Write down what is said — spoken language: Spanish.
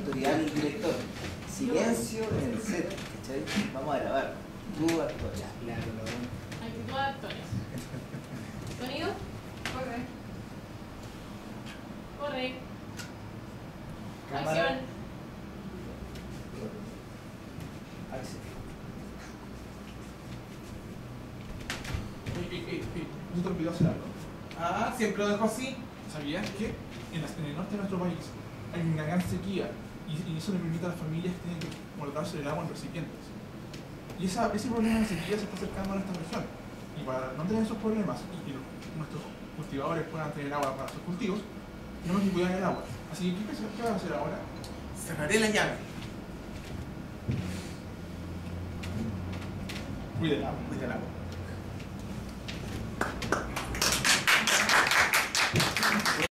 autoridad del director. Silencio en el set, ¿cachai? Vamos a grabar. Tú actúas. Ya, claro, Actitud de actores. Sonido. Corre. Corre. Cámara. Acción. Acción. ¿No te olvidó hacer algo? Ah, siempre lo dejo así. ¿Sabías que en el norte de nuestro país hay una gran sequía y eso le permite a las familias que tienen que guardarse el agua en recipientes? Y ese problema de sequía se está acercando a nuestra región. Y para no tener esos problemas y que nuestros cultivadores puedan tener agua para sus cultivos, tenemos que cuidar el agua. Así que, ¿qué vas a hacer ahora? Cerraré la llave. Cuida el agua, cuida el agua.